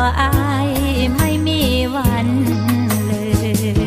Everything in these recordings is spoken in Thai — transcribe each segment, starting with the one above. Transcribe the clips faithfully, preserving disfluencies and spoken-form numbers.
ะอายไม่มีวันเลย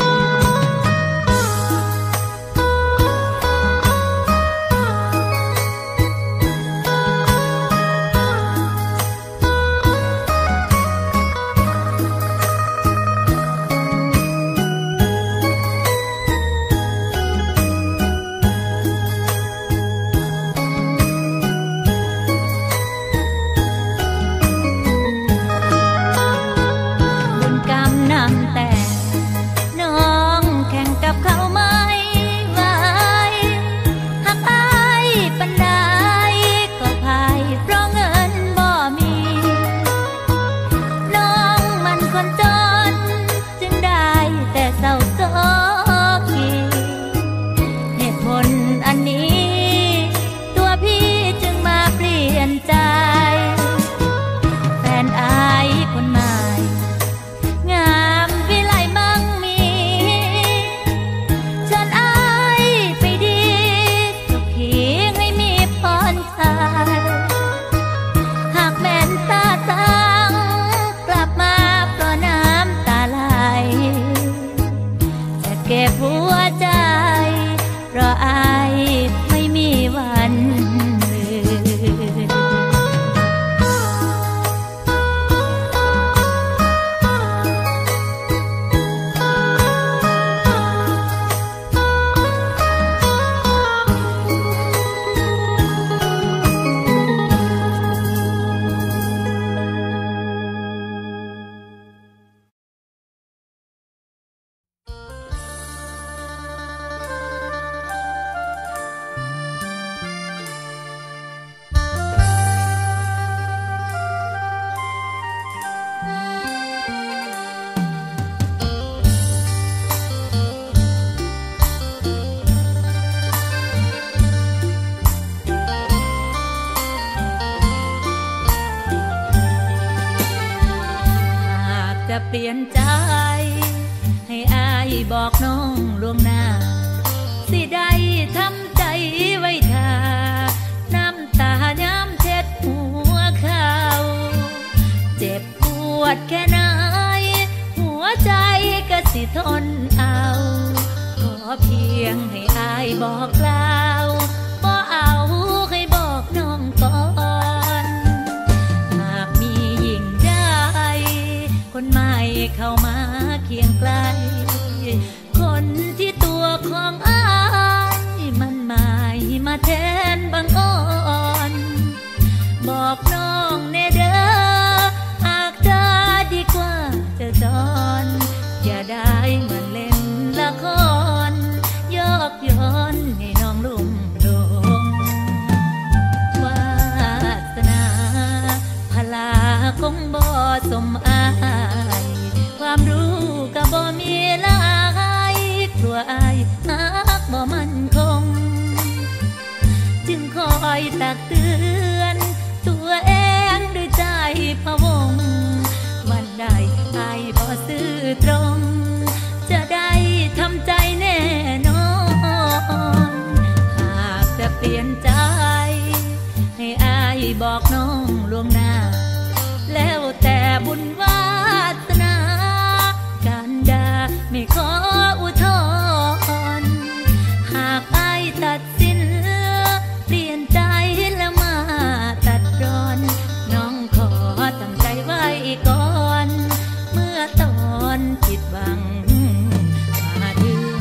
เปลี่ยนใจให้อายบอกน้องล่วงหน้าสิได้ทำใจไว้ท่าน้ำตาย้ำเช็ดหัวเขาเจ็บปวดแค่ไหนหัวใจก็สิทนเอาขอเพียงให้อายบอกกล่าวบ่เอาให้บอกน้องก่อนหากมียิ่งได้คนใหม่เข้ามาเคียงไกลคนที่ตัวของอายมันหมายมาแทนบังอ่อนบอกน้องแน่เด้อหากเธอดีกว่าจะจอนอย่าได้เหมือนเล่นละครยอกย้อนให้น้องลุ่มหลงวาสนาพลาคงบ่สมอายความรู้ก็บ่มีหลายกลัวอายหักบ่มั่นคงจึงคอยตักเตือนตัวเองด้วยใจพะวงวันใดอายบ่ซื่อตรงจะได้ทำใจแน่นอนหากจะเปลี่ยนใจให้อายบอกน้องล่วงหน้าแล้วแต่บุญวาสนาการดาไม่ขออุทธรณ์หากอายตัดสินเปลี่ยนใจแล้วมาตัดรอนน้องขอตั้งใจไว้ก่อนเมื่อตอนผิดหวังมาถึง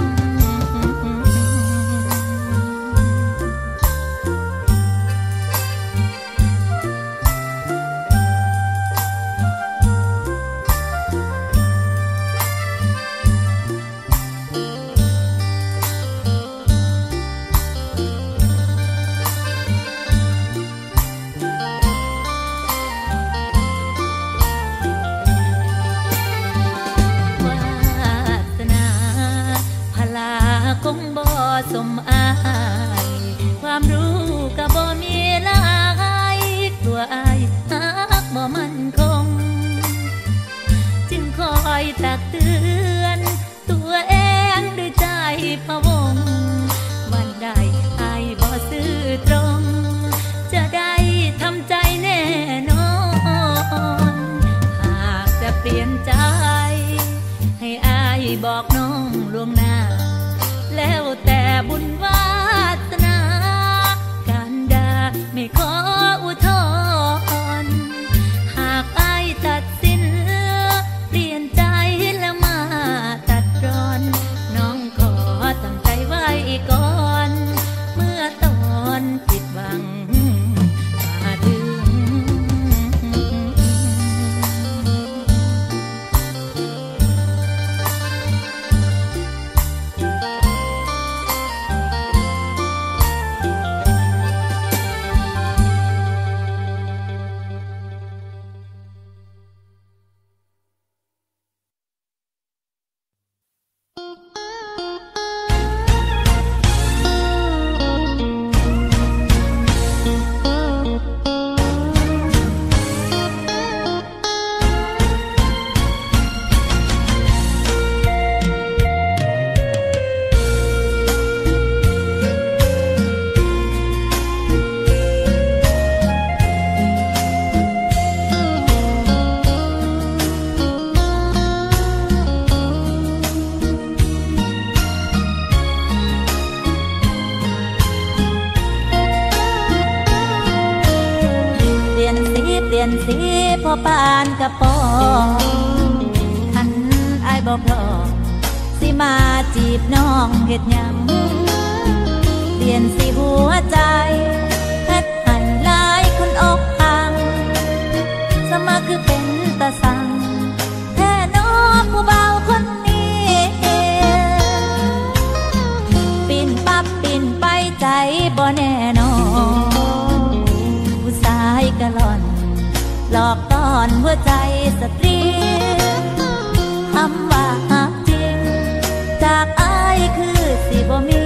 คงบ่สมอายความรู้ก็บ่มีหลายกลัวอายหักบ่มั่นคงจึงคอยตักเตือนตัวเองด้วยใจพะวงวันใดอายบ่ซื่อตรงจะได้ทำใจแน่นอนอปานกระปอคันอายบ่พร้อมสิมาจีบน้องเฮ็ดหยังเปลี่ยนสิหัวใจเฮ็ดให้หลายคนอกหักสมาคือเป็นตาสั่งแท้น้อผู้บ่าวคนนี้ปิ่นปั๊บปิ่นไปใจบ่แน่นอนผู้ชายกะล่อนหลอกต้อนหัวใจสตรีคำว่าหักจริงจากอายคือสิบ่มี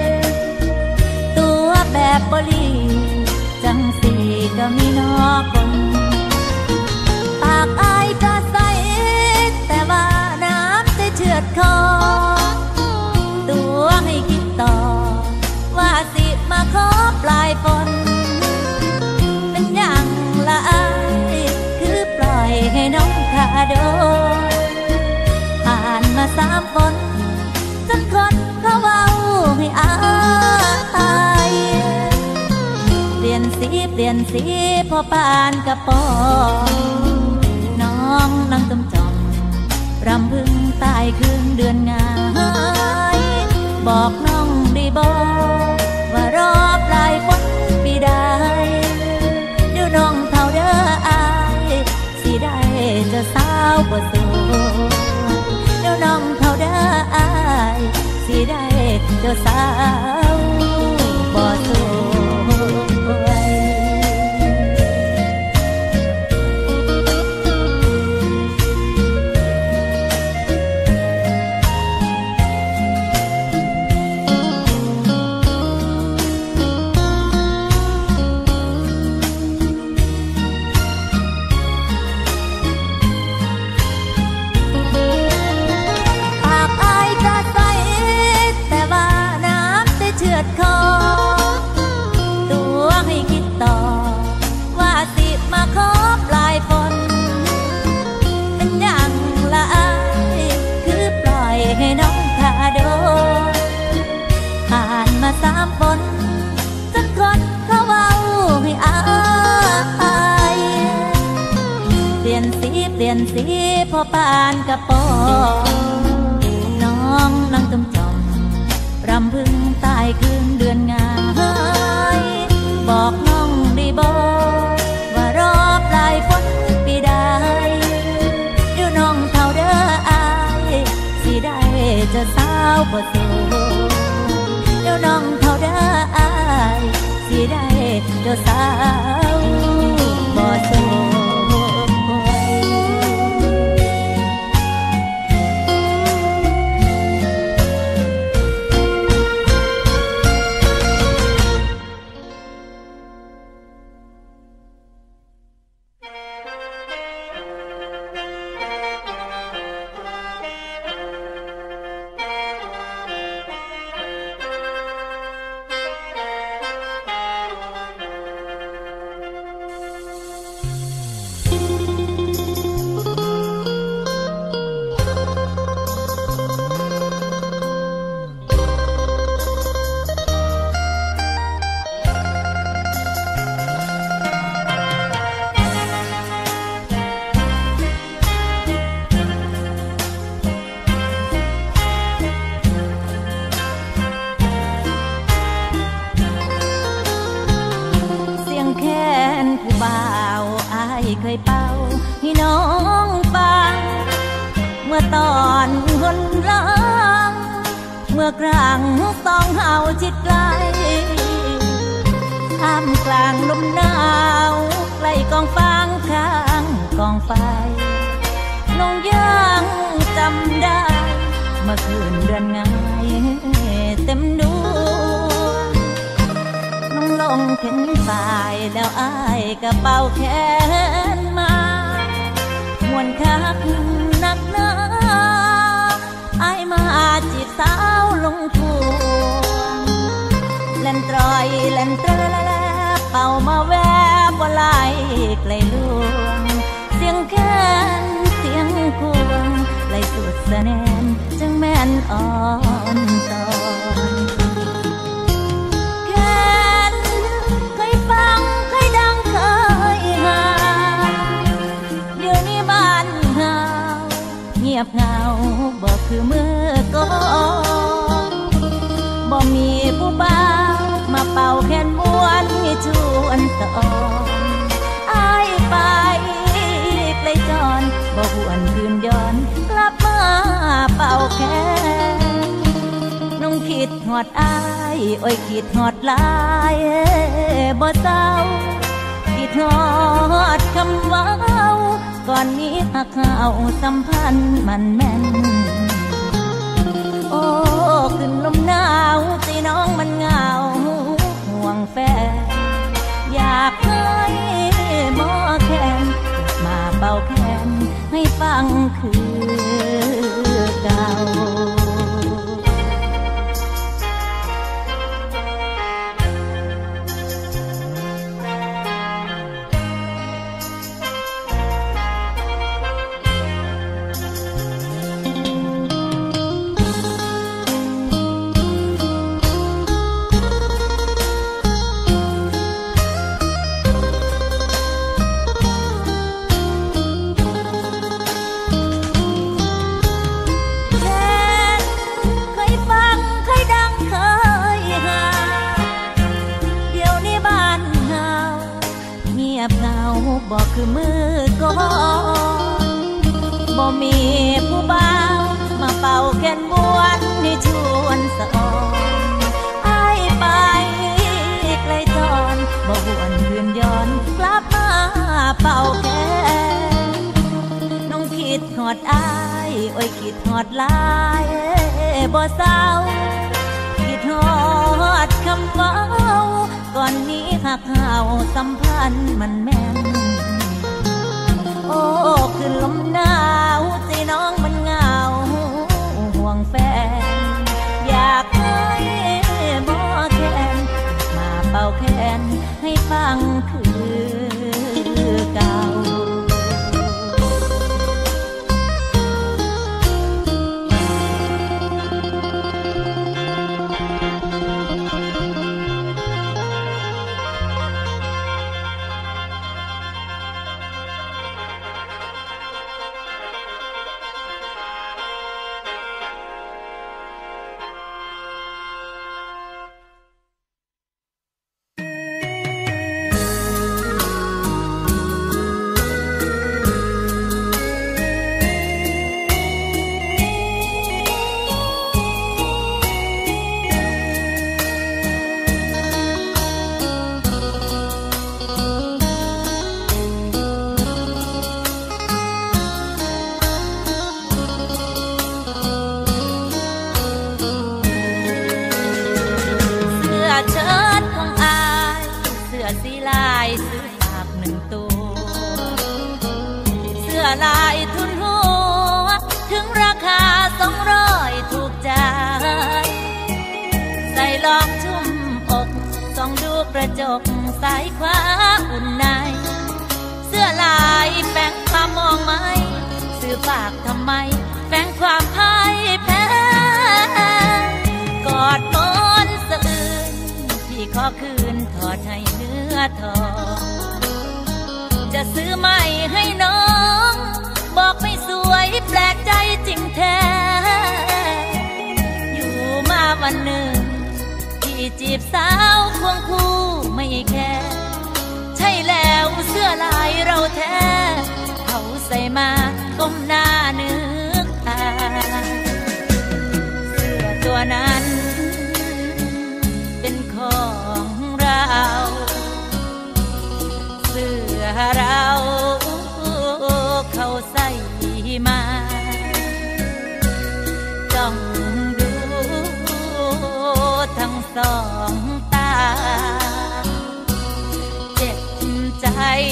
ตัวแบบบ่ลีจังสีก็มีนอกคนปากอายก็ใสแต่ว่าน้ำใจเชือดคอตัวให้คิดต่อว่าสิมาขอปลายฝนเป็นอย่างละอายคือปล่อยให้น้องขาโดนผ่านมาสามฝนจนคนเขาเว้าให้อายเปลี่ยนสีเปลี่ยนสีพอปานกระปอน้องนั่งจำจอมรำพึงตายคืนเดือนงายบอกน้องได้บอกว่ารอปลายฝนปีใดเดี๋ยวน้องเท่าเด้ออายสิได้เจะสาวบ่โสดเดี๋ยวน้องเท่าเด้ออายสิได้เจะสาวบ่โสดตัวให้คิดต่อว่าสิมาขอปลายฝนเป็นอย่างละอายคือปล่อยให้น้องขาโดนผ่านมาสามฝนจนคนเขาเว้าให้อายเปลี่ยนสีเปลี่ยนสีพอปานกระปอน้องนั่งจมจอมรำพึงตายคืนเดือนงายบอกน้องได้บอกว่ารอปลายฝนปีใดเดี๋ยวน้องเท่าเด้ออายสิได้เจะสาวบ่โสดเดี๋ยวน้องเท่าเด้ออายสิได้เจะสาวบ่โสดเคยเป่าให้น้องฟังเมื่อตอนคนลังเมื่อกลางสองเฮาชิดไกลท่ามกลางลมหนาวใกล้กองฟางข้างกองไฟน้องยังจำได้เมื่อคืนเดือนง่ายเต็มดวงน้องลงเข็นสายแล้วอ้ายกระเป๋าแขนมามวนคักนักหนาอ้ายมาจีบสาวลงพวงเล่นตรอยเล่นเตลเป่ามาแวบบ่ไหลไกลลวงเสียงแค้นเสียงควงไหลสุดสะแนนจังแม่นอ่อนตอนแค้นเคยฟังเคยดังเคยหางียบเหงาบอกคือเมื่อก่อนบ่มีผู้บ่าวมาเป่าแคนม้วนชวนตอนอ้ายไปไกลจรบ่หวนคืนย้อนกลับมาเป่าแคนน้องคิดหอดอ้ายโอ้ยคิดหอดลายบ่เศร้าคิดหอดคำว่าก่อนนี้หักเขาสัมพันธ์มันแม่นโอ้ขึ้นลมหนาวใจน้องมันเหงาห่วงแฟนอยากให้หมอแคนมาเป่าแคนให้ฟังคือเก่าบอกคือมือก่อนบ่มีผู้บ่าวมาเป่าแคนม้วนให้ชวนสอนอ้ายไปไกลจรบ่หวนคืนย้อนกลับมาเป่าแคนน้องคิดหอดอ้ายโอ้ยคิดหอดลายบ่เศร้าคิดหอดคำเว้าก่อนนี้หักเขาสัมพันธ์มันแม่นโอ้ขึ้นลมหนาวใจน้องมันเหงาห่วงแฟนอยากให้หมอแคนมาเป่าแคนให้ฟังคือเก่าลายทุนหัวถึงราคาสองร้อยถูกใจใส่ลองชุ่มอกส่องดูกระจกสายขวาอุ่นในเสื้อลายแฝงความมองไม่ซื้อฝากทำไมแฝงความพ่ายแพ้กอดมอนสะอื้นพี่ขอคืนถอดให้เนื้อทองจะซื้อใหม่ให้น้องบอกไม่สวยแปลกใจจริงแท้อยู่มาวันหนึ่งที่จีบสาวควงคู่ไม่แค่ใช่แล้วเสื้อลายเราแท้เขาใส่มาก้มหน้านึกตาเสื้อตัวนั้นเป็นของเราเสื้อเราเขาใส่มาจ้องดูทั้งสองตาเจ็บใจ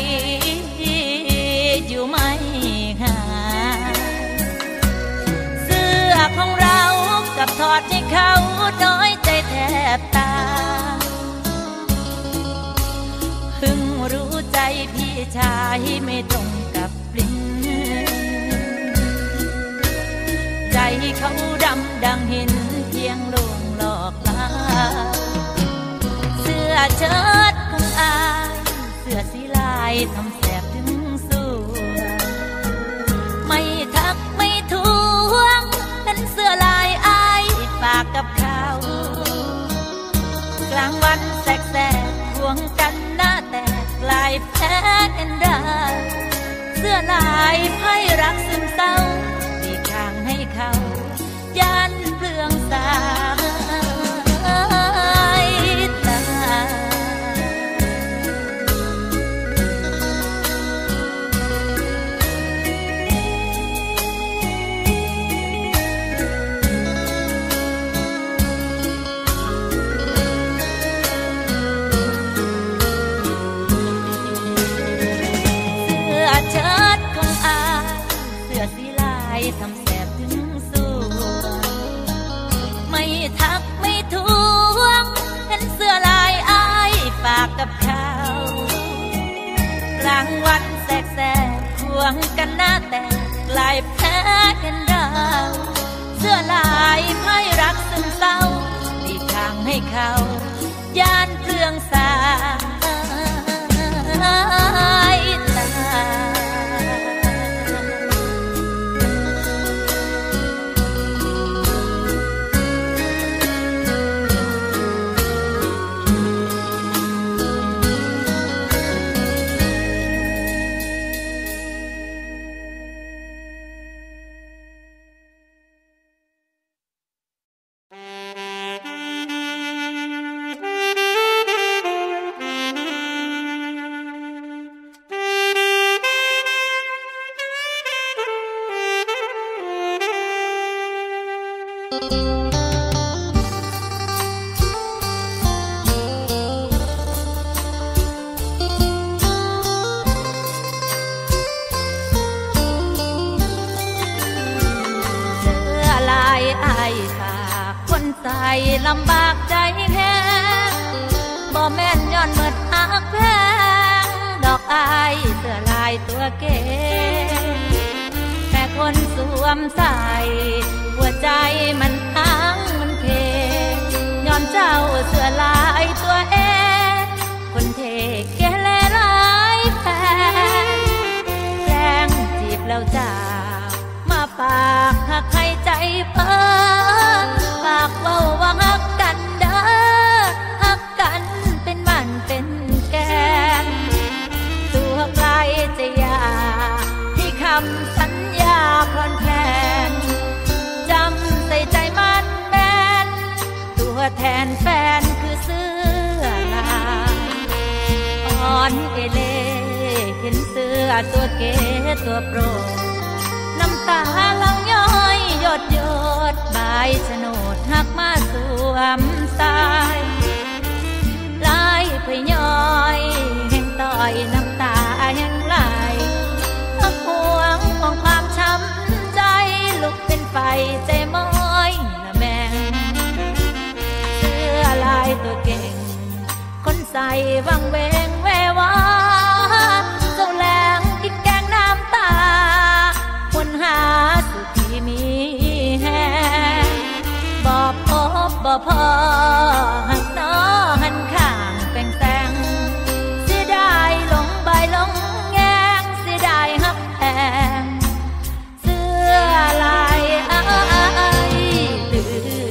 อยู่ไม่ห่างเสื้อของเรากับถอดให้เขาน้อยใจแทบตาเพิ่งรู้ใจพี่ชายไม่ตรงกับปลิ้นใจเขาดำดังหินเพียงลวงหลอกลาเสื้อเชิ้ตของอายเสื้อสีลายทำแสบถึงสวงไม่ทักไม่ทวเสื้อลายไพ่รักซึมเศร้ามีทางให้เขายันเปลืองสายตาทำแสบถึงสูไม่ทักไม่ทวงเห็นเสื้อลายอายฝากกับเขากลางวันแสกแสกควงกันหน้าแต่กลายแพ้กันดาวเสื้อลายไพ่รักซึมเศร้ามีทางให้เขาย่านเปลืองสายตาลำบากใจแค่บ่แม่นย้อนเมิดหักแพงดอกอายเสื้อลายตัวเก๋แค่คนสวมใส่หัวใจมันทั้งมันเคย้อนเจ้าเสื้อลายตัวเองคนเทเกเลหลายแพงแกล้งจีบแล้วจ้ามาปากหักให้ใจเพ้อปากเว้าว่าฮักกันเด้อฮักกันเป็นมันเป็นแกนตัวใครจะอยากที่คำสัญญาคลอนแคลนจำใส่ใจมันแม่นตัวแทนแฟนคือเสื้อลายอ่อนเอเล่เห็นเสื้อตัวเก๋ตัวโปรน้ำตาลังย้อยหยดหยดใบโฉนดหักมาสวมใส่ลายไปย้อยแห่งต่อยน้ำตาแห่งไหลหักห่วงของความช้ำใจลุกเป็นไฟใจม้อยละแมงเสื้อลายตัวเก่งคนใส่วังเวงแววาเจ้าแรงกินแกงน้ำตาคนหาสุขที่มีแห่บ่พบบ่พอหักน้อหันข้างแปงแสงเสียดายหลงใบหลงแงงเสียดายหักแพงเสื้อลายอายลื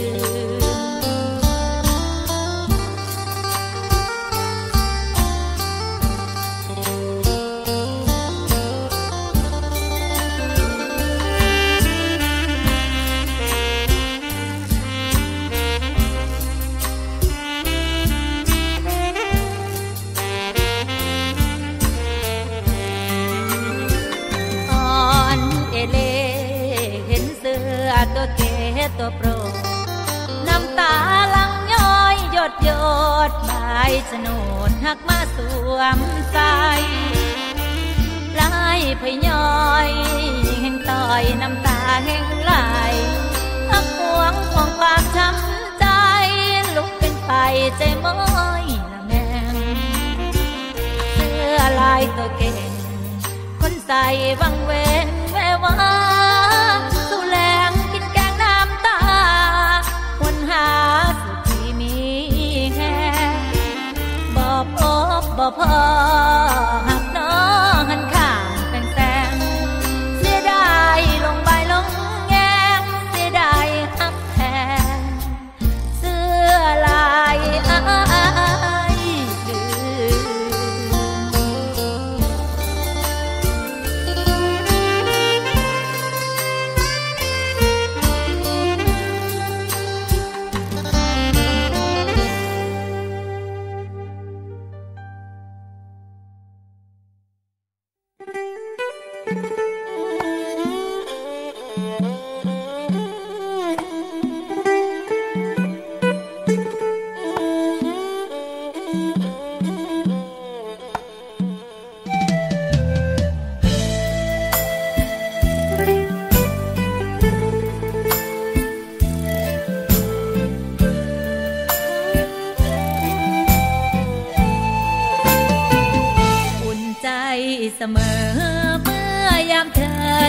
ตัวเก๋ตัวโปรน้ำตาลังย้อยหยดหยดใบโฉนดหักมาสวมใส่ลายพย้อยแห่งต่อยน้ำตาแห่งไหลหักห่วงของความช้ำใจลุกเป็นไฟใจม้อยละแมงเสื้อลายตัวเก่งคนใส่วังเวงแวววาสู้แรงกินแกงน้ำตาคนหาสุขที่มีแค่บ่พบบ่พอหักน้อหันข้างแปงแสงเสียดายลงใบลงแงงเสียดายหักแพงเสื้อลายอายลืม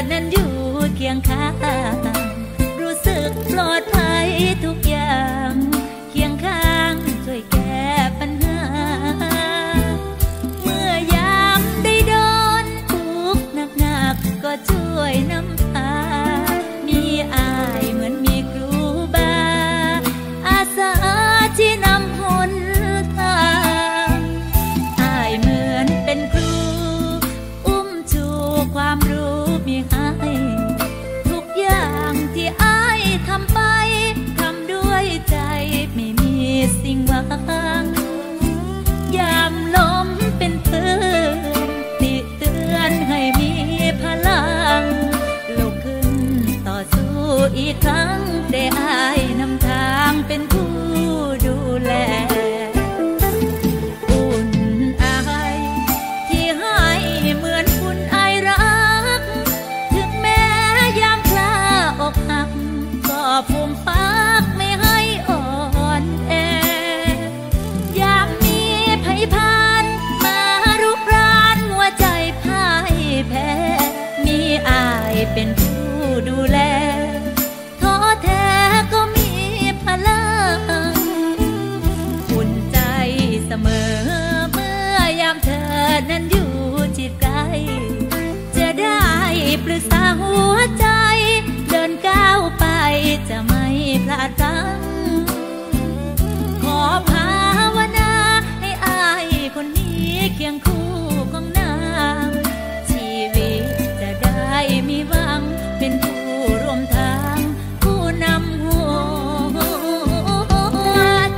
นั้นอยู่เคียงข้างรู้สึกปลอดภัยทุกอย่างเคียงข้างช่วยแก้ปัญหาเมื่อยามได้โดนทุกข์หนักๆก็ช่วยนำพามีอายเหมือนมีครูบาอาสาที่นำหนทางอายเหมือนเป็นครูอุ้มชูความรู้มีให้ทุกอย่างที่อายทำไปทำด้วยใจไม่มีสิ่งหวังยามล้มเป็นเพื่อนติเตือนให้มีพลังลุกขึ้นต่อสู้อีกครั้งได้อายนำทางเป็นผู้ดูแลอุ่นอายที่ให้เหมือนคุณอายรักถึงแม้ยามคลาอกหักก็ภูมิฟักไม่ให้อ่อนแอยามมีภัยผ่านมารุกรานหัวใจพ่ายแพ้มีอายเป็นผู้ดูแลท้อแท้ก็มีพลังอุ่นใจเสมอเมื่อยามเธอนั้นอยู่จิตใกล้จะได้ปรึกษาหัวใจเดินก้าวไปจะไม่พลาดพลั้งขอภาวนาให้อายคนนี้เคียงคู่ของนางชีวิตจะได้มีหวังเป็นผู้ร่วมทางผู้นำหัวใจ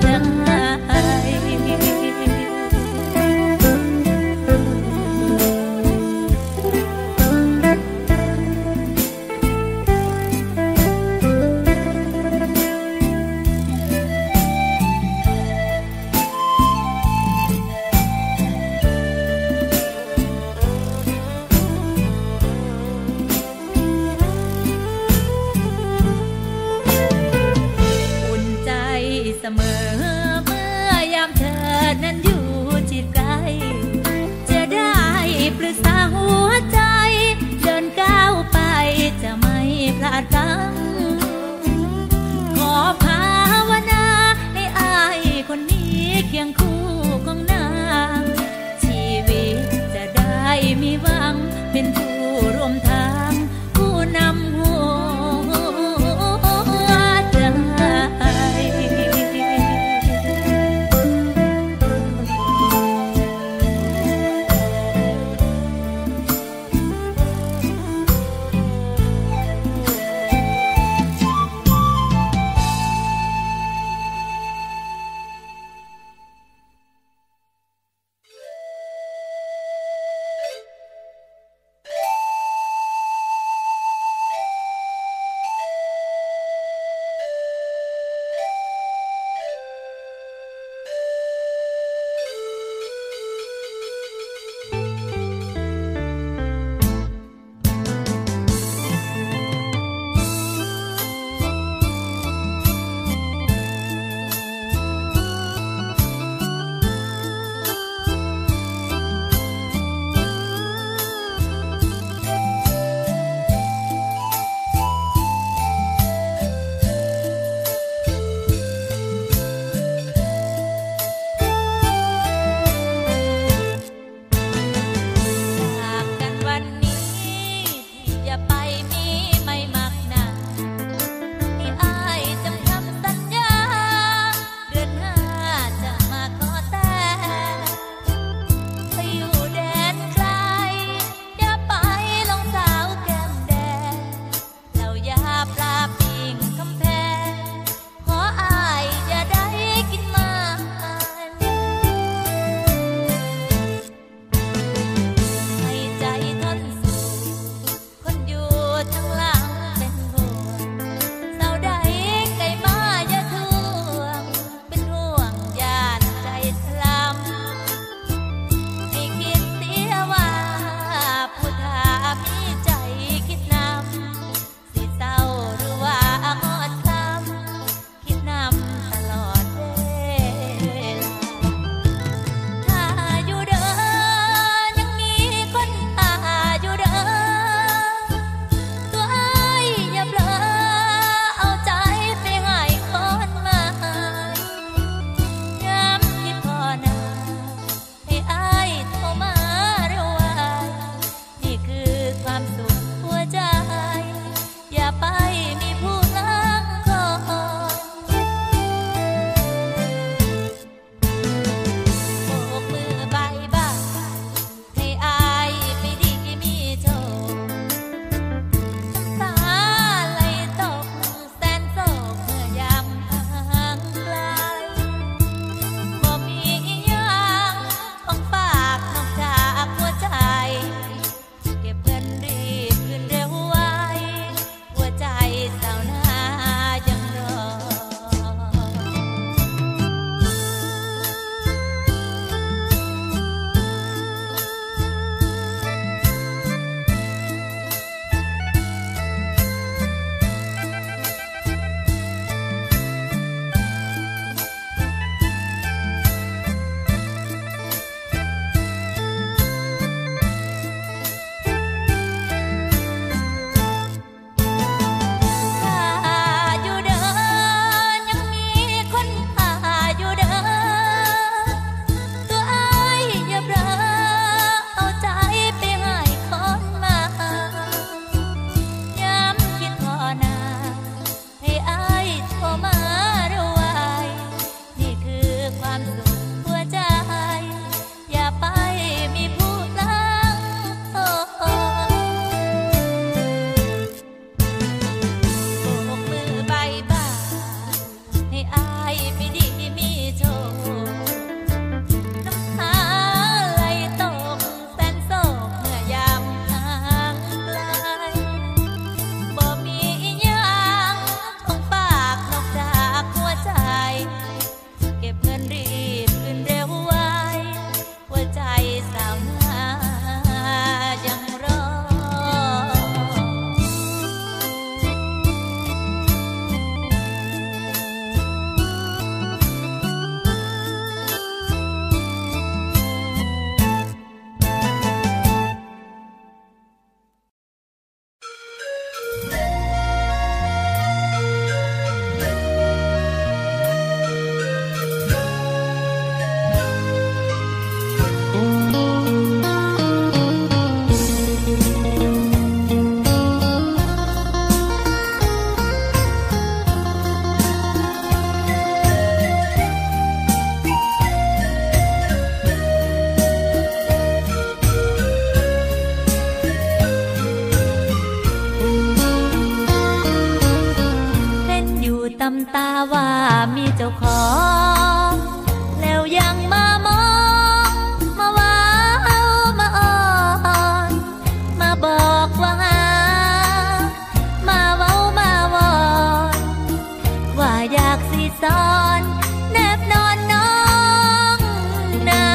มีเจ้าของแล้วยังมามองมาว้าวมาอ้อนมาบอกว่าหามาเว้ามาวอนว่าอยากสิสอนแนบนอนน้องนา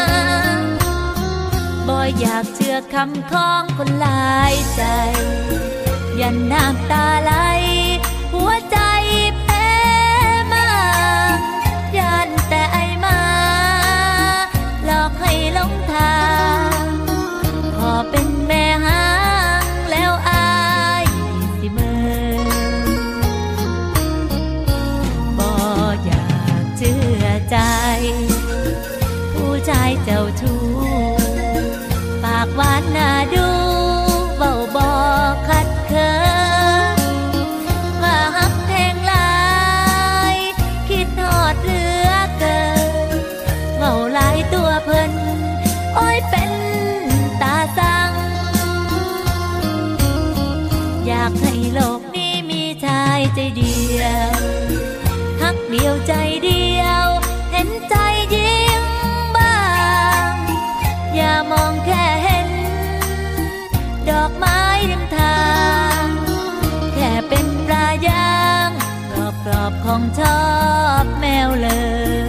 บ่อยากเชื่อคำของคนหลายใจยันน้ำตาไหลหัวใจแพ้มายันแต่ไอมาหลอกให้หลงทางพอเป็นแม่หางแล้วอายสิเมินบ่อยากเชื่อใจผู้ชายเจ้าชู้ปากหวานน่าดูเบาบอกขัดเคินว่าฮักแทงหลายคิดทอดเหลือเกินเบาหลายตัวเพิ่นโอ้ยเป็นตาสั่งอยากให้โลกนี้มีชายใจเดียวฮักเดียวใจเดียวเห็นใจยิ่งบ้างอย่ามองแค่เห็นดอกไม้ริมทางแค่เป็นปลายางกรอบกรอบของชอบแมวเลย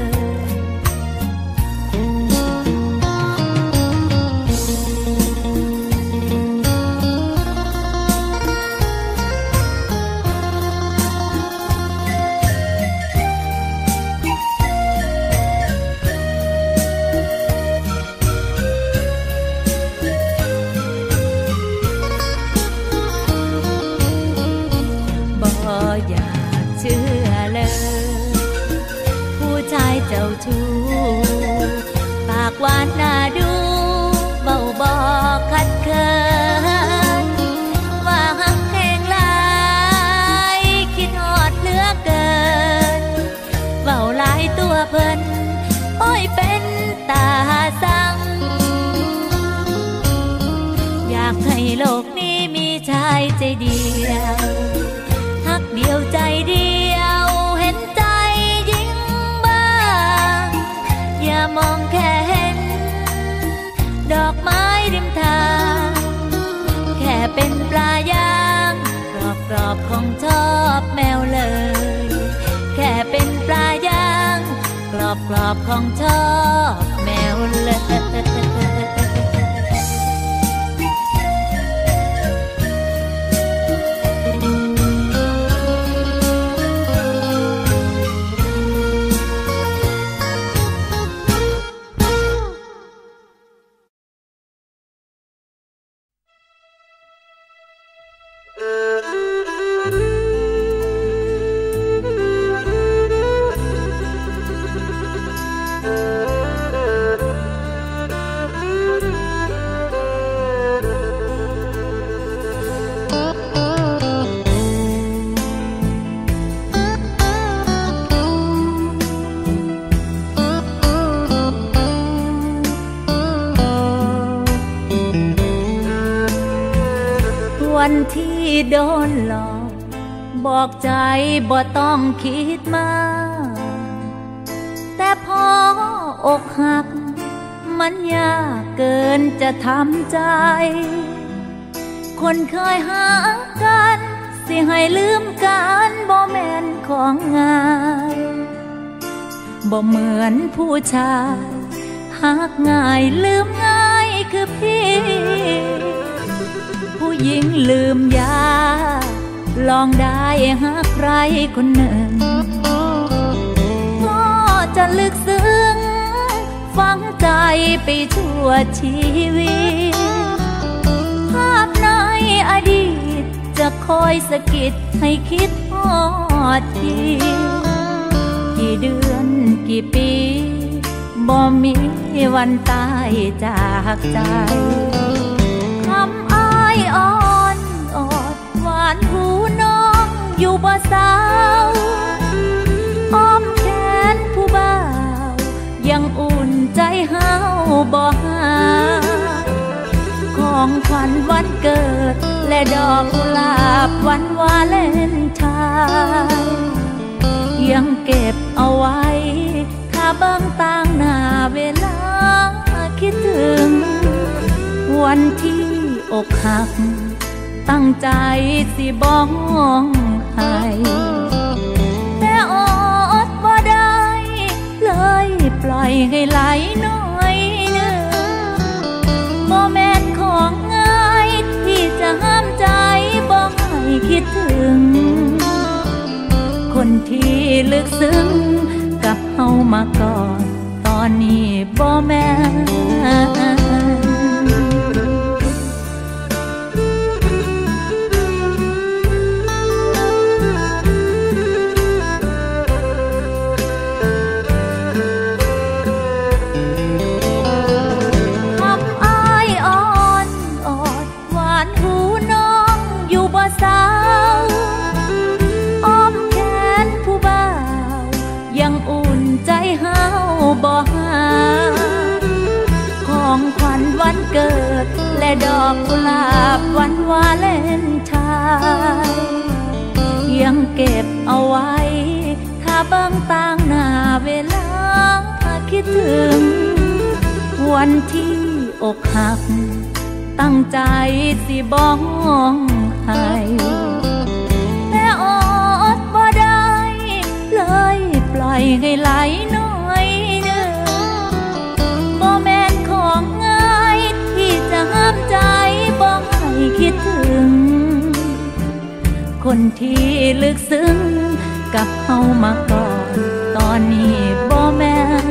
อยากเชื่อเลยผู้ชายเจ้าชู้ปากหวานน่าดูเบาบอกขัดเคินว่าฮักแทงหลายคิดฮอดเหลือเกินเบาหลายตัวเพิ่นโอ้ยเป็นตาสั่งอยากให้โลกนี้มีชายใจเดียวเดียวใจเดียวเห็นใจยิ่งบ้างอย่ามองแค่เห็นดอกไม้ริมทางแค่เป็นปลายางกรอบกรอบของชอบแมวเลยแค่เป็นปลายางกรอบกรอบของชอบแมวเลยวันที่โดนหลอกบอกใจบ่ต้องคิดมากแต่พออกหักมันยากเกินจะทำใจคนเคยหากันสิให้ลืมกันบ่แม่นของง่ายบ่เหมือนผู้ชายหักง่ายลืมง่ายคือพี่ผู้หญิงลืมยาลองได้หาใครคนหนึ่งก็จะลึกซึ้งฝังใจไปชั่วชีวิตภาพในอดีตจะคอยสะกิดให้คิดฮอดทีกี่เดือนกี่ปีบ่มีวันตายจากใจคำอ้ายอ่อนอดหวานหูน้องอยู่บ่เศร้าอ้อมแขนผู้บ่าวยังอุ่นใจเฮาบ่หาของขวัญวันเกิดและดอกกุหลาบวันวาเลนไทน์ยังเก็บเอาไว้ถ้าเบิ่งต่างหน้าเวลาคิดถึงวันที่อกหักตั้งใจสิบ้องไห้แต่อดบ่ได้เลยปล่อยให้ไหลน้อยเนื้อโมเมนต์ของง่ายที่จะห้ามใจบ่ให้คิดถึงคนที่ลึกซึ้งกับเฮามาก่อนตอนนี้บ่แม่นบ่หาของขวัญวันเกิดและดอกกุหลาบวันวาเลนไทน์ยังเก็บเอาไว้ถ้าเบิ่งต่างหน้าเวลาคิดถึงวันที่อกหักตั้งใจสิบ้องไห้แต่อดบ่ได้เลยปล่อยให้ไหลน้อยโมเมนต์ของง่ายที่จะห้ามใจบ่ให้คิดถึงคนที่ลึกซึ้งกับเฮามาก่อนตอนนี้บ่แม่น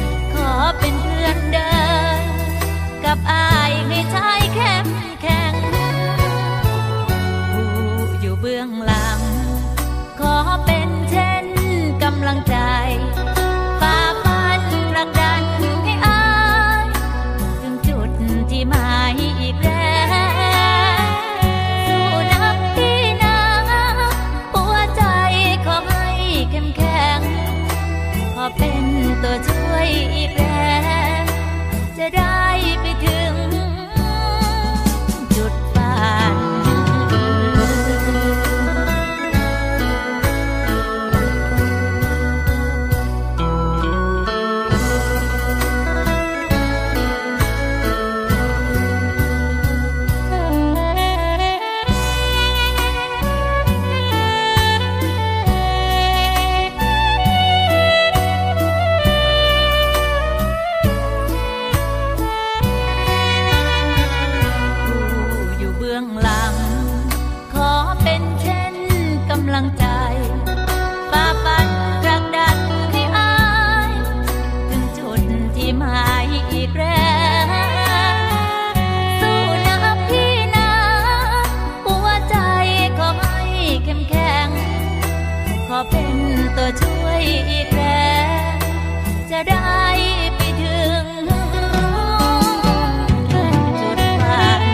เป็นเพื่อนเดินกับอายให้ชายเข้มแข็งได้ฝ่าฟันผลักดันให้อายถึงจุดที่หมายอีกแล้วสู้นะพี่นะหัวใจขอให้เข้มแข็งขอเป็นตัวช่วยอีกแรงจะได้ไปถึงจุดฝัน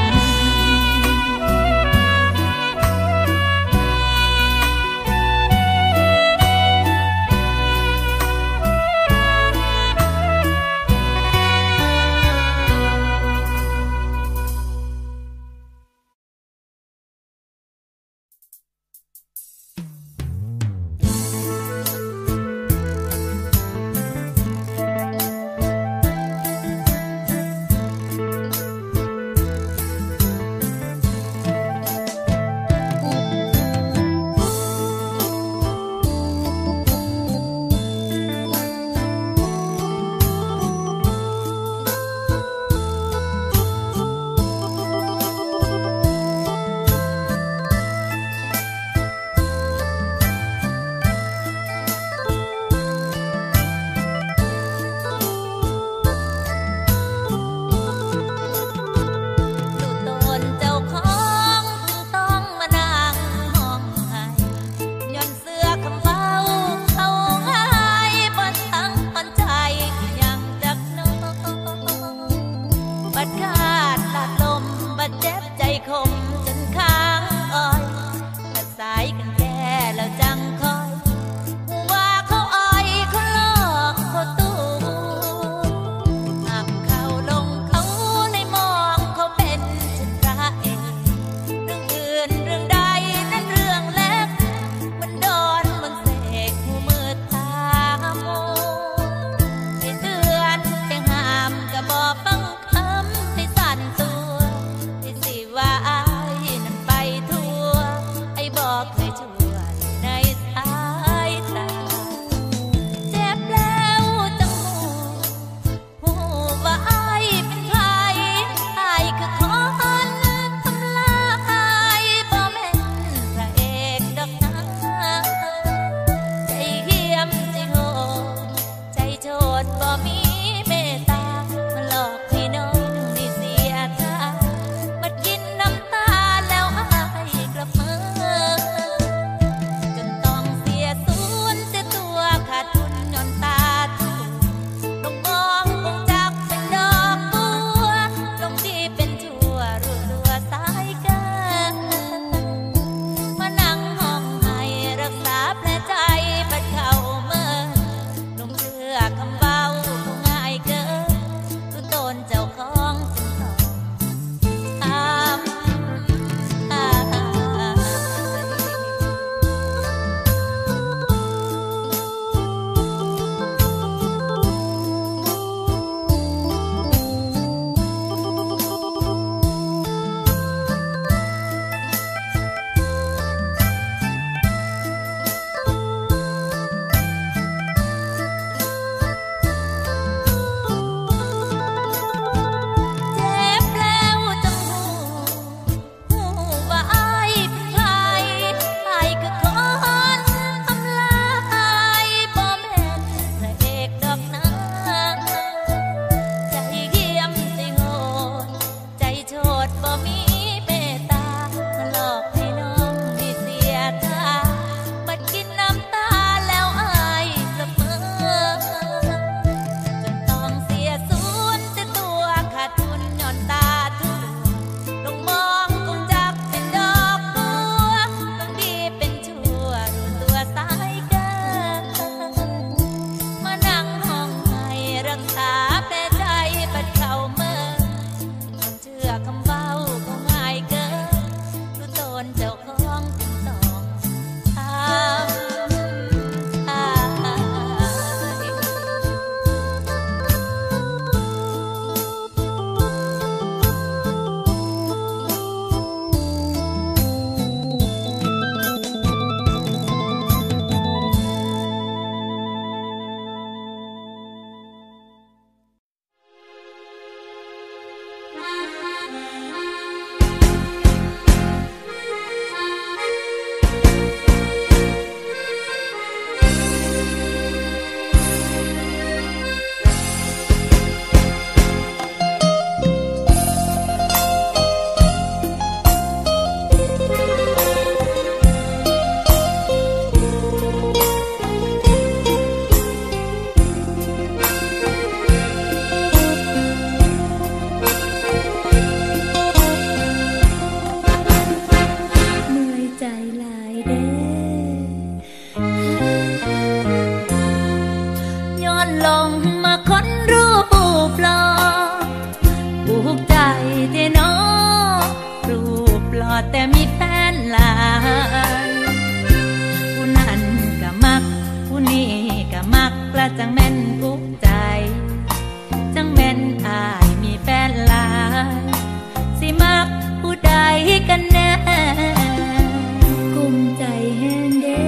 ละจังแม่นอุกใจจังแม่นอายมีแฟนหลายสิมักผู้ใดกันแน่กุมใจแห้งเด้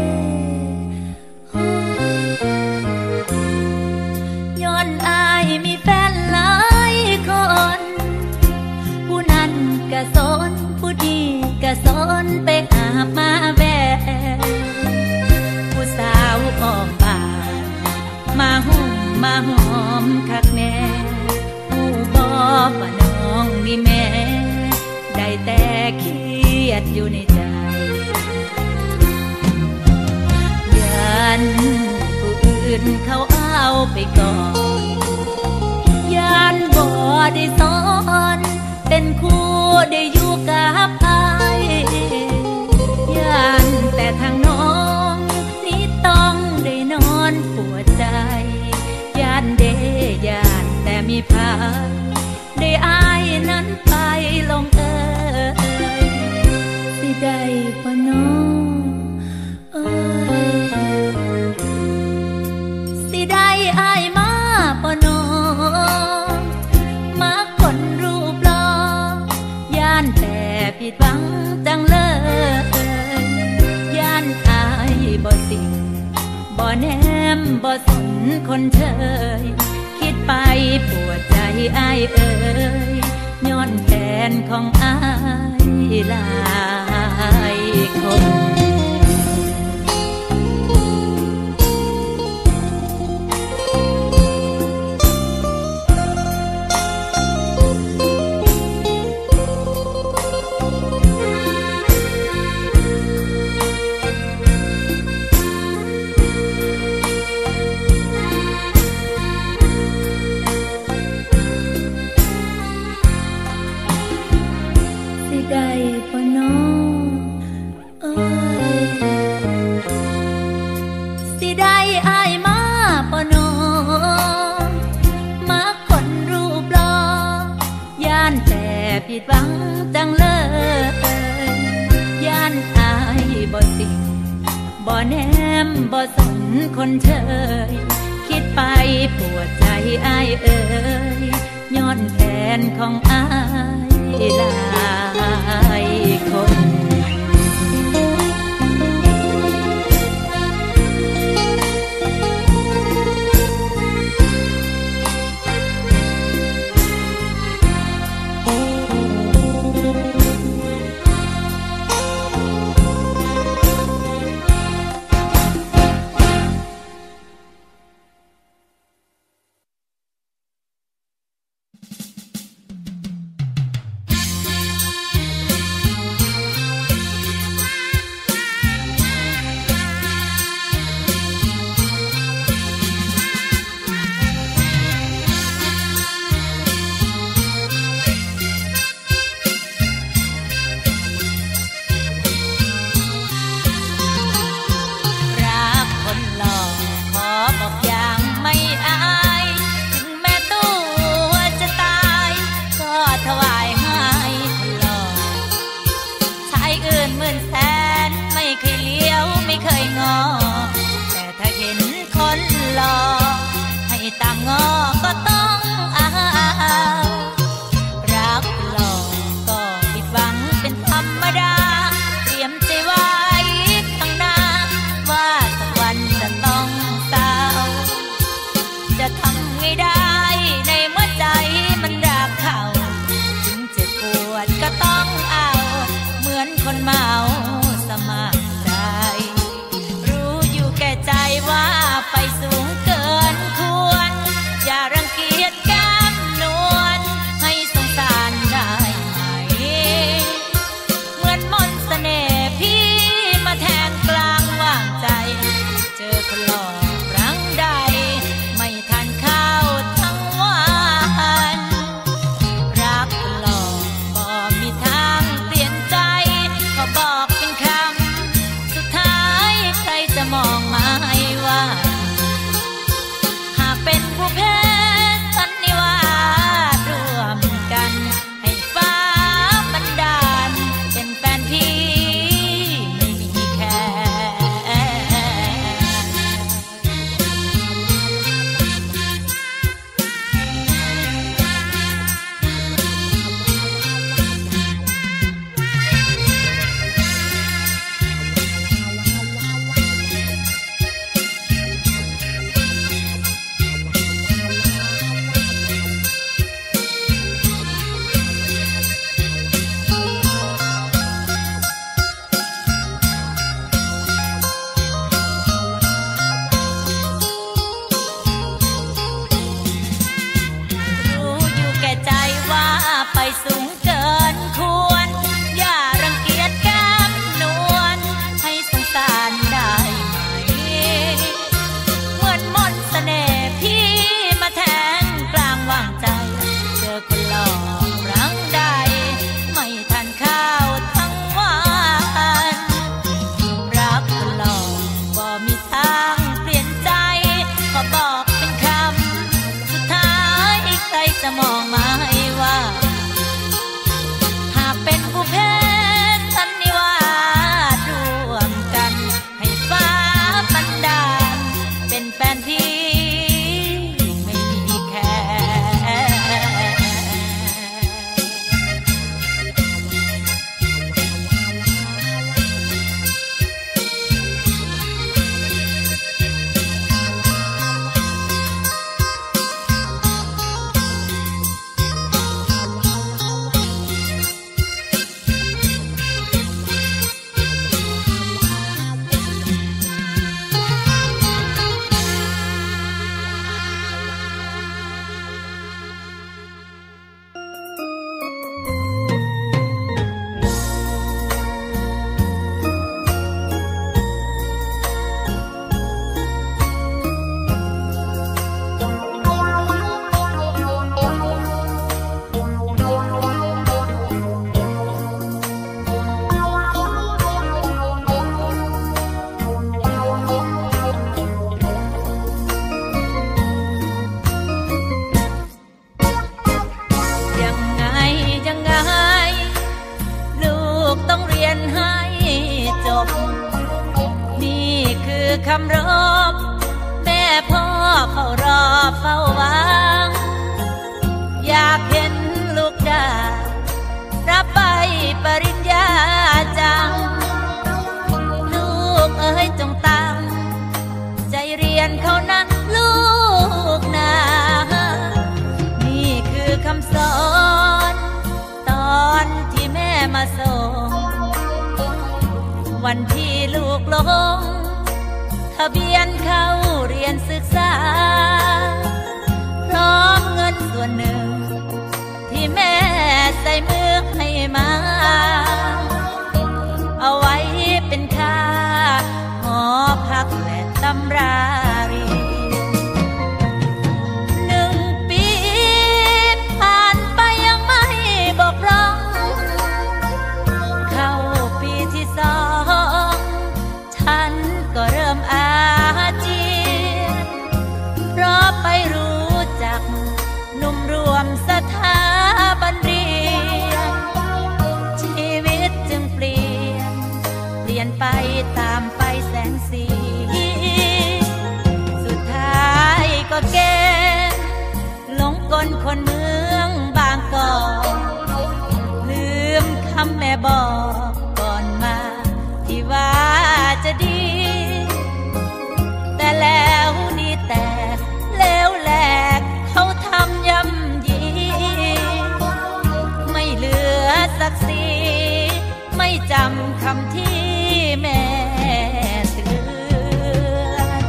ย้อนอายมีแฟนหลายคนผู้นั้นก็สนผู้นี้ก็สนไปหามาแวะผู้สาวอ้อมบ้านมาหุ่มมาหอมคักแน่ผู้บอกว่าน้องนี่แม่ได้แต่เครียดอยู่ในใจยันผู้อื่นเขาเอาไปก่อนยันบ่ได้สอนเป็นคู่ได้อยู่กับอายยันแต่ทางน้องนี่ต้องได้นอนปวดใจย่านเดย่านแต่มีพาได้อายนั้นไปลงเอ่ยสิได้บ่น้องเอ้ยสิได้อายมาบ่น้องมาคนรูปหล่อย่านแต่ผิดหวังจังเลยย่านอายบ่สิบ่แนมบ่สนคนเชยคิดไปปวดใจอายเอ่ยย้อนแฟนของอายหลายคนได้บ่น้องเอ้ยสิได้อายมาบ่น้องมาคนรูปหล่อย่านแต่ผิดหวังจังเลยย่านอายบ่สิบ่แนมบ่สนคนเชยคิดไปปวดใจอายเอ่ยย้อนแฟนของอายหลายคนนที่ไม่มีแค่ คำรบแม่พ่อเฝ้ารอเฝ้าหวังอยากเห็นลูกได้รับไปปริญญาจังลูกเอ๋ยจงตั้งใจเรียนเขานะลูกนะนี่คือคำสอนตอนที่แม่มาส่งวันที่ลูกลงทะเบียนเข้าเรียนศึกษาพร้อมเงินส่วนหนึ่งที่แม่ใส่มือให้มาเอาไว้เป็นค่าหอพักและตำราเรียนหนึ่งปีผ่านไปยังไม่บอกร้องเข้าปีที่สองฉันก็เริ่มอาเจียนเพราะไปรู้จักหนุ่มรวมสถาบันเรียนชีวิตจึงเปลี่ยนเปลี่ยนไปตามไปแสงสีสุดท้ายก็แก่หลงกลคนเมืองบางกอกลืมคำแม่บอกก่อนมาที่ว่าจะดีแต่แล้วนี่แต่แล้วแหลกเขาทำย่ำยีไม่เหลือศักดิ์ศรีไม่จำคำที่แม่เตือน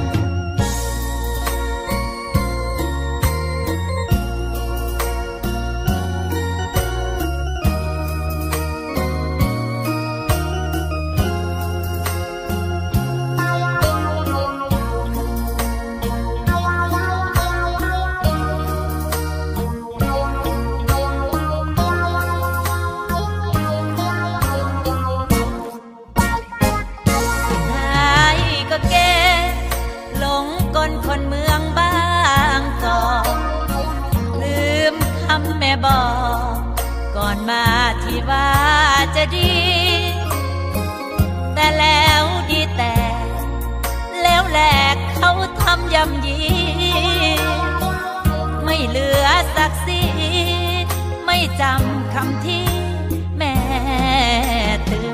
คนเมืองบางกอกลืมคำแม่บอกก่อนมาที่ว่าจะดีแต่แล้วดีแต่แล้วแหลกเขาทำย่ำยีไม่เหลือศักดิ์ศรีไม่จำคำที่แม่เตือน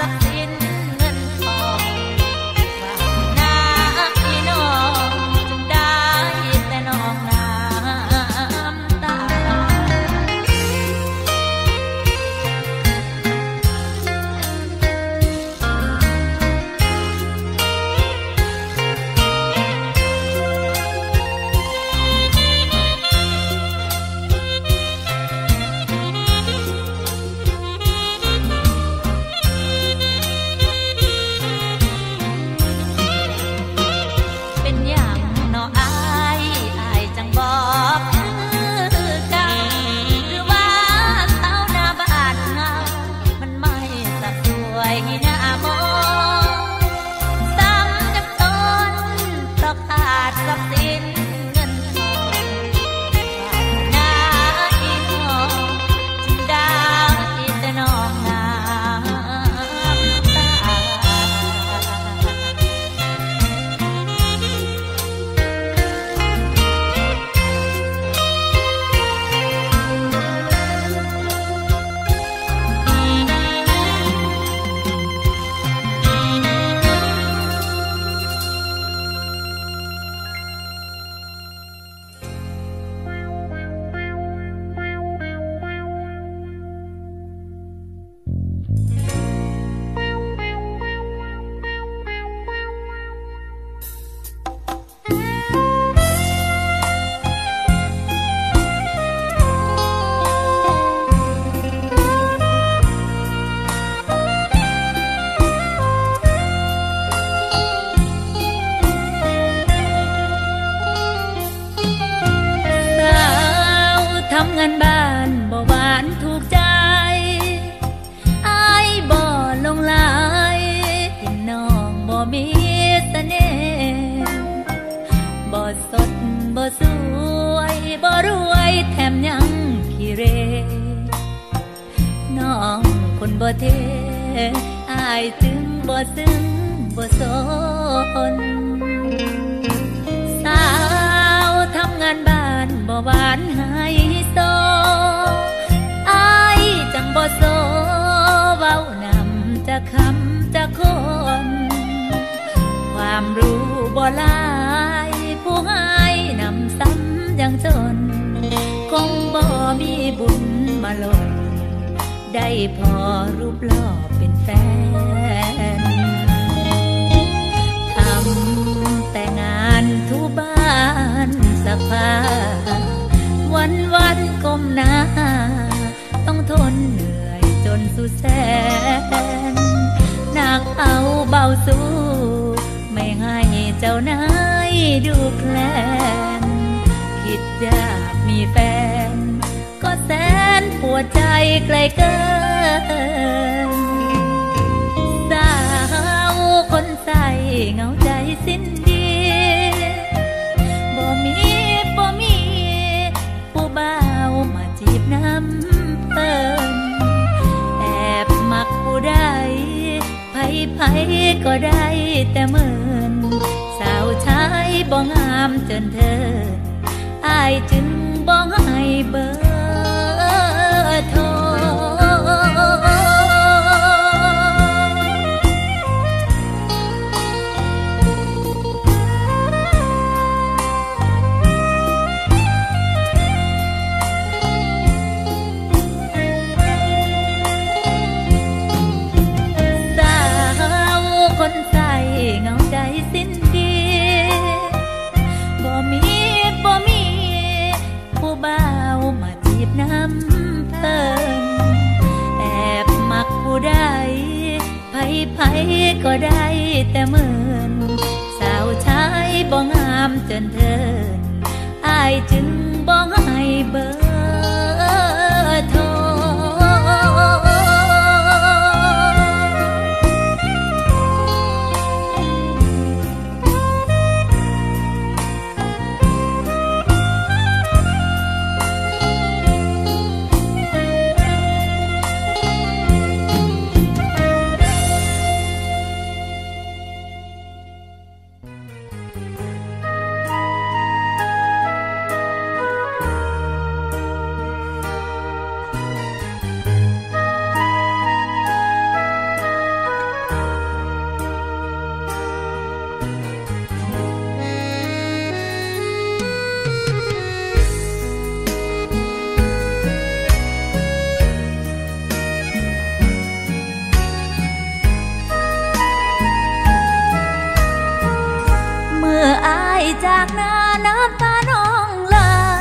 ทรัพย์สินเงินทองวาสนาพี่น้องจึงได้แต่น้องน้ำตางานบ้านบ่หวานถูกใจอายบ่ลงลายเห็นน้องบ่มีเสน่ห์บ่สดบ่สวยบ่รวยแถมยังขี้เรน้องคนบ่เท่อายจึงบ่ซึ้งบ่สนสาวทำงานบ้านบ่หวานให้โซอายจังบ่โซเว้านำจะคำจะคนความรู้บ่หลายผู้ให้นำซ้ำยังจนคงบ่มีบุญมาหล่นได้พอรูปหล่อเป็นแฟนทำแต่งานทุบ้านสักผ้าวันวันก้มหน้าต้องทนเหนื่อยจนสุดแสนหนักเอาเบาสู้ไม่ให้เจ้านายดูแคลนคิดอยากมีแฟนก็แสนปวดใจไกลเกินสาวคนใส่เหงาใจสิ้นดีบ่มีบ่มีผู้บ่าวมาจีบน้ำเปิ้นแอบมักผู้ใดไผไผก็ได้แต่เหมือนสาวชายบ่งามจนเธออายจึงบ่ให้เบอร์โทรคนใส่เหงาใจสิ้นดีบ่มีบ่มีผู้บ่าวมาจีบน้ำเพิ่นแอบมักผู้ใดไผไผก็ได้แต่เหมือนสาวชายบ่งามจนเทินอายจึงบ่ให้เบอร์โทรจากหน้าน้ำตาน้องไหล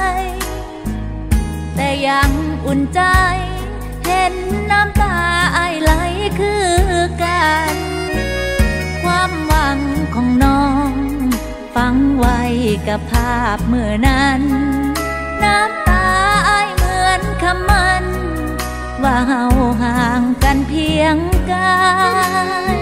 แต่ยังอุ่นใจเห็นน้ำตาอายไหลคือกันความหวังของน้องฝังไว้กับภาพเมื่อนั้นน้ำตาอายเหมือนคำมันว่าเฮาห่างกันเพียงกาย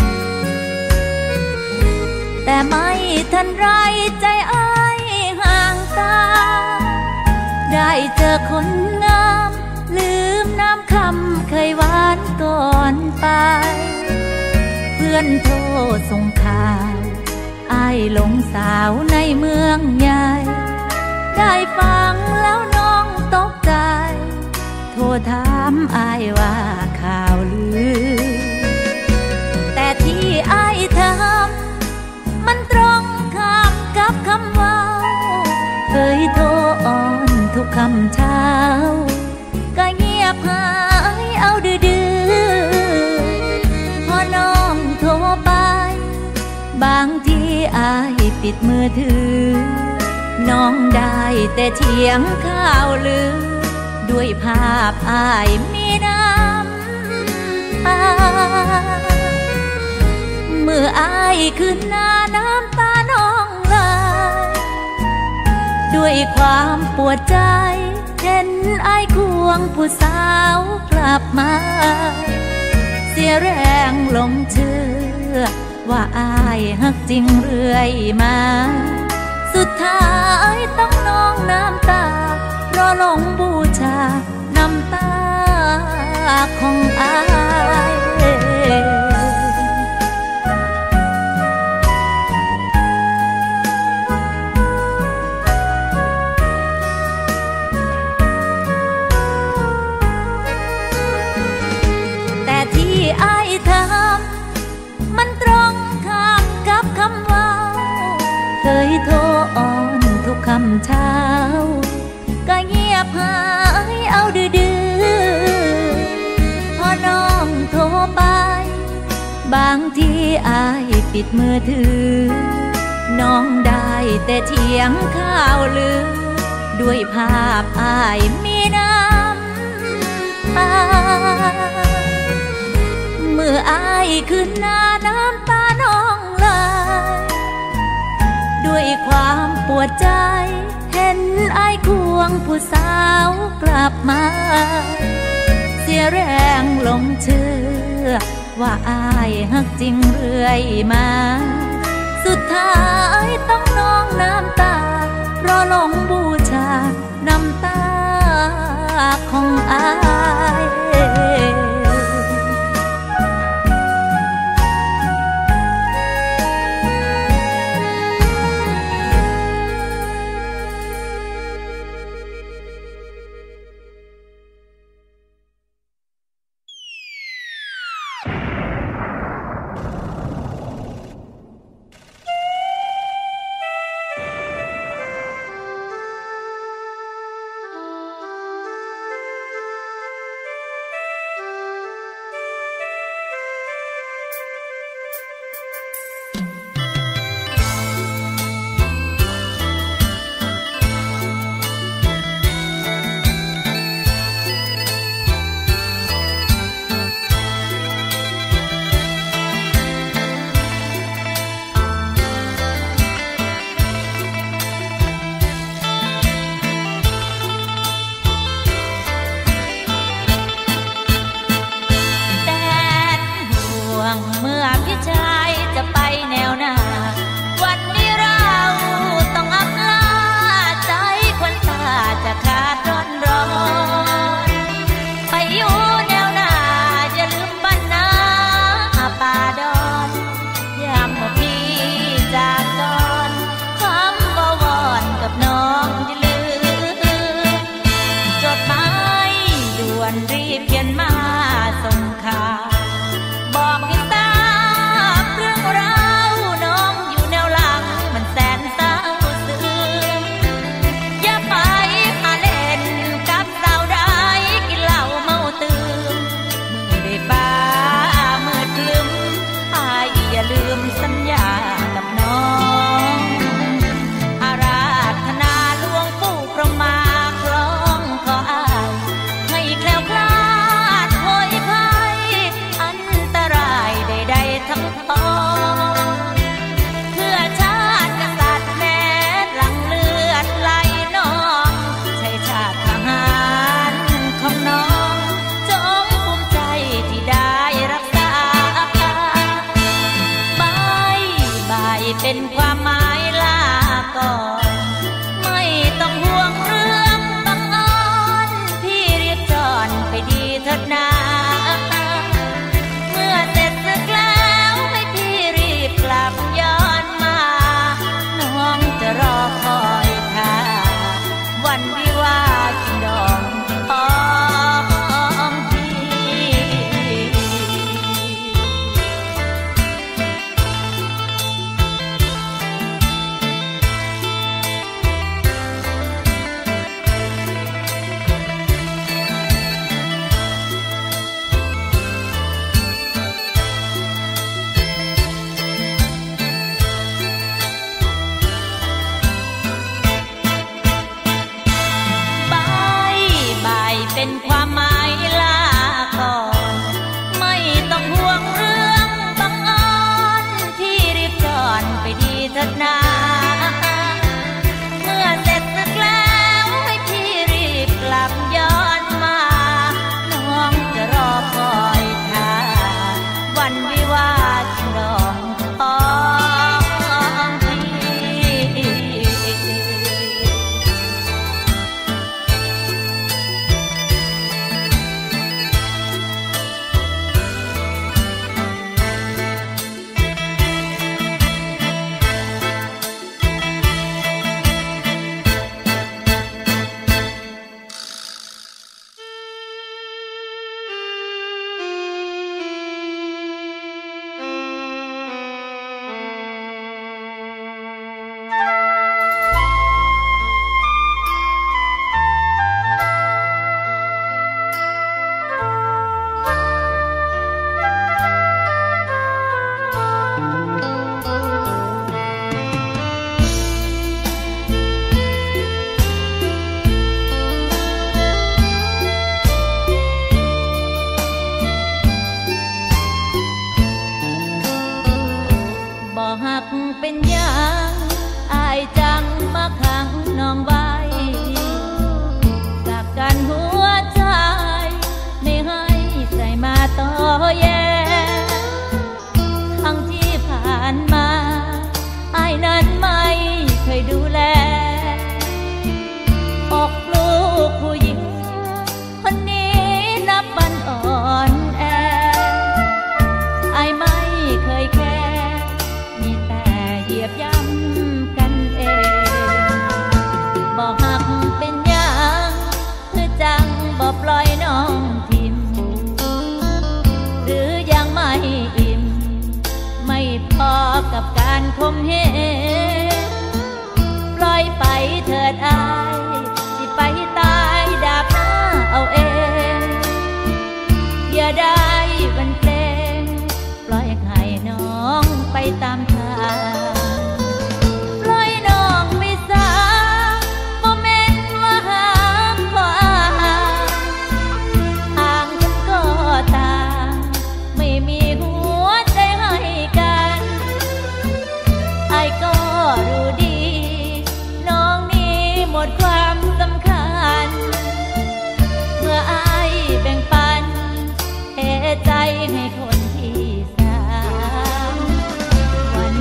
แต่ไม่ทันไรใจอ้ายห่างตาได้เจอคนงามลืมน้ำคำเคยหวานก่อนไปเพื่อนโทรส่งข่าวอ้ายหลงสาวในเมืองใหญ่ได้ฟังแล้วน้องตกใจโทรถามอ้ายว่าข่าวลือแต่ที่อ้ายทำมันตรงข้ามกับคำว่าเคยโทรอ่อนทุกคำเช้าก็เงียบหายเอาดื้อพอน้องโทรไปบางทีอ้ายปิดมือถือน้องได้แต่เถียงข่าวลือด้วยภาพอ้ายมีน้ำตาเมื่ออ้ายขึ้นหน้าน้ำตาน้องไหลด้วยความปวดใจเห็นอ้ายควงผู้สาวกลับมาเสียแรงหลงเชื่อว่าอ้ายฮักจริงเรื่อยมาสุดท้ายต้องน้องน้ำตาเพราะหลงบูชาน้ำตาของอ้ายแต่ที่อ้ายทำมันตรงข้ามกับคำว่าเคยโทรอ่อนทุกคำเช้าก็เงียบหายเอาดื้อพอน้องโทรไปบางทีอ้ายปิดมือถือน้องได้แต่เถียงข่าวลือด้วยภาพอ้ายมีน้ำตาเมื่ออ้ายขึ้นหน้าน้ำตาน้องไหลด้วยความปวดใจเห็นอ้ายควงผู้สาวกลับมาเสียแรงหลงเชื่อว่าอ้ายฮักจริงเรื่อยมาสุดท้ายต้องน้องน้ำตาเพราะหลงบูชาน้ำตาของอ้ายบอกให้ทราบเรื่องราวน้องเป็นความหมายลาก่อนไม่ต้องห่วงเรื่องบังอ่อนพี่รีบจอนไปดีเถิดนาเมื่อเสร็จศึกแล้วให้พี่รีบกลับย้อนมาน้องจะรอคอยท่าวันวิวาห์กินดองของพี่เป็นความหมายลาก่อนไม่ต้องห่วงเรื่องบังอ่อนพี่รีบจอนไปดีเถิดนาเมื่อเสร็จศึกแล้วให้พี่รีบกลับย้อนมาน้องจะรอคอยท่าวันวิวาห์ฉลองของพี่หักเป็นยังอายจังมาขังน้องไว้กักกันหัวใจไม่ให้ใครมาต่อแย่ทั้งที่ผ่านมาอายนั้นไม่เคยดูแลอกลูกผู้หญิงคนนี้นับวันอ่อนแออายไม่เคยแค่เหยียบย่ำกันเองบอกหักเป็นยังคือจังบอกปล่อยน้องทิมหรือยังไม่อิ่มไม่พอกับการคมเหงปล่อยไปเถิดอายที่ไปตายดาบหน้าเอาเองอย่าได้บันเพลงปล่อยให้น้องไปตามทางรู้ดีน้องนี้หมดความสำคัญเมื่ออายแบ่งปันเทใจให้คนที่สามวัน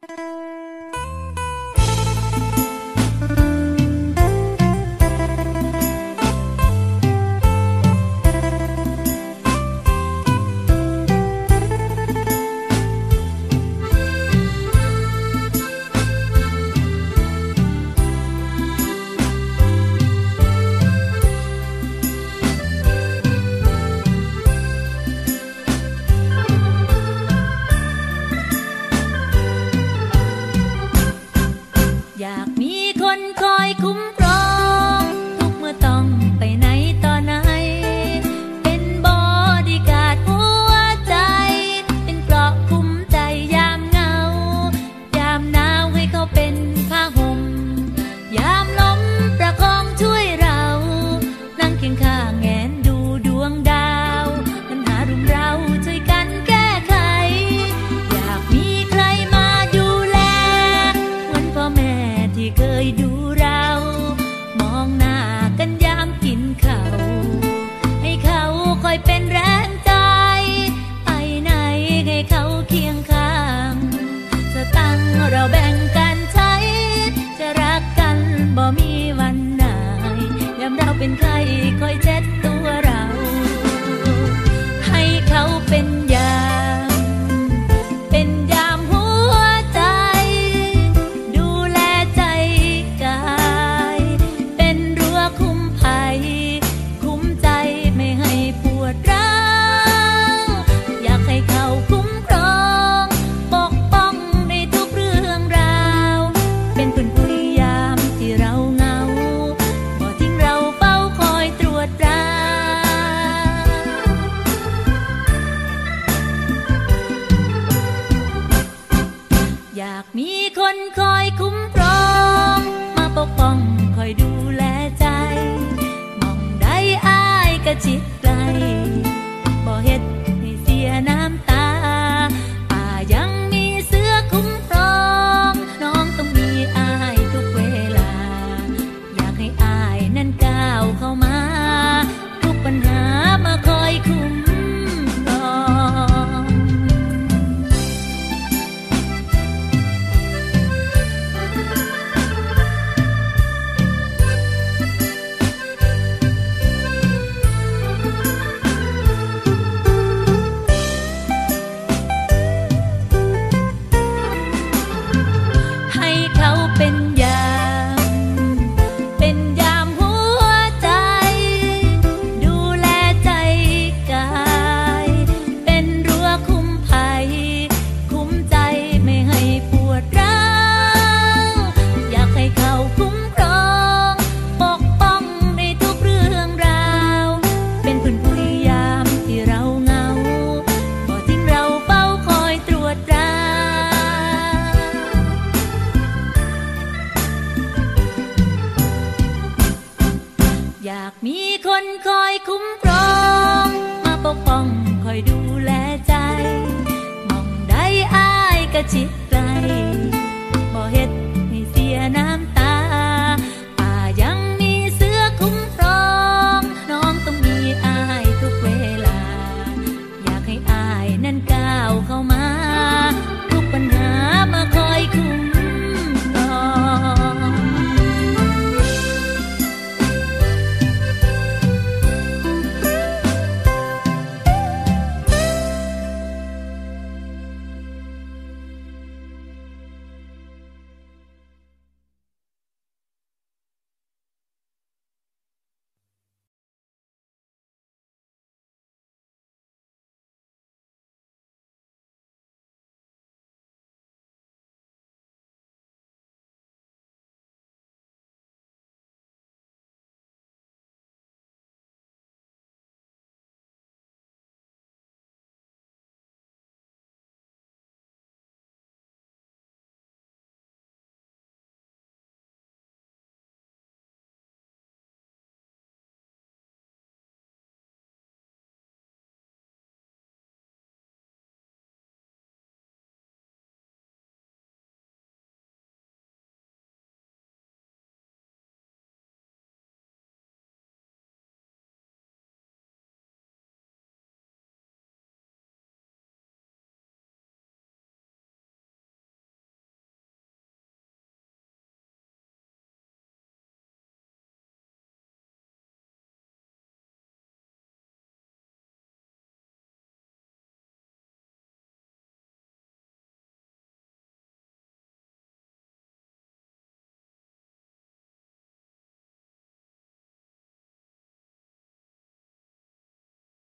อยากมีคนคอยคุ้มครองทุกเมื่อต้องไปไหนต่อไหนเป็นบอดี้การ์ดหัวใจเป็นเกราะคุ้มใจยามเหงายามหนาวให้เขาเป็นผ้าห่มยามลมประคองช่วยเรานั่งเคียงข้างแงนดูดวงดาวปัญหารุมเราช่วยกันแก้ไขอยากมีใครมาดูแลเหมือนพ่อแม่ที่เคยดูเรามองหน้ากันยามกินข้าวให้เขาคอยเป็นแรงใจไปไหนให้เขาเคียงข้างสตังค์เราแบ่งกันใช้จะรักกันบ่มีวันไหนยามเราเป็นใครคอยเช็ดตัวเราให้เขาเป็นยามเป็นยามหัวใจดูแลใจกายเป็นรั้วคุ้มภัยคุ้มใจไม่ให้ปวดร้าวอยากให้เขาคุ้มครองปกป้องในทุกเรื่องราวเป็นเพื่อนคุยยามที่เราเหงาบ่ทิ้งเราเฝ้าคอยตรวจตรา อยากมีคนคอยคุ้มครองมาปกป้องคอยดูแลใจมองได้อายก็ชิดไกลบ่เฮ็ดให้เสียน้ำตาป่ายังมีเสื้อคุ้มครองน้องต้องมีอายทุกเวลาอยากให้อายนั้นก้าวเข้ามาทุกปัญหามาคอยคุ้มครอง คนคอยคุ้มครองมาปกป้องคอยดูแลใจมองได้อายกะจิต